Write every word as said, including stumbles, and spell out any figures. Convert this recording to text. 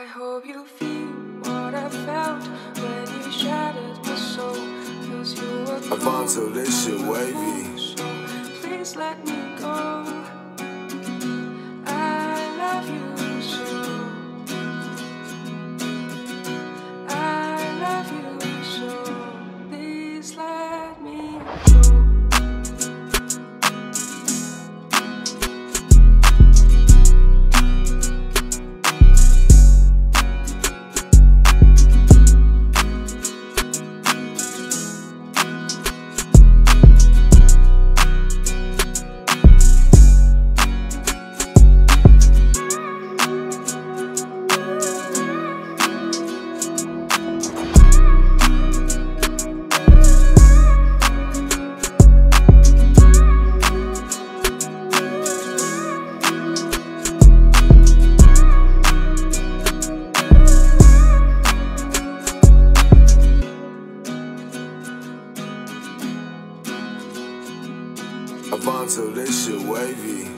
hope you feel what I felt when you shattered my soul, 'cause you were cold. Alfonso, this shit wavy. So please let me go. I love you so. I love you so. Please let me go. Alfonso, this shit wavy.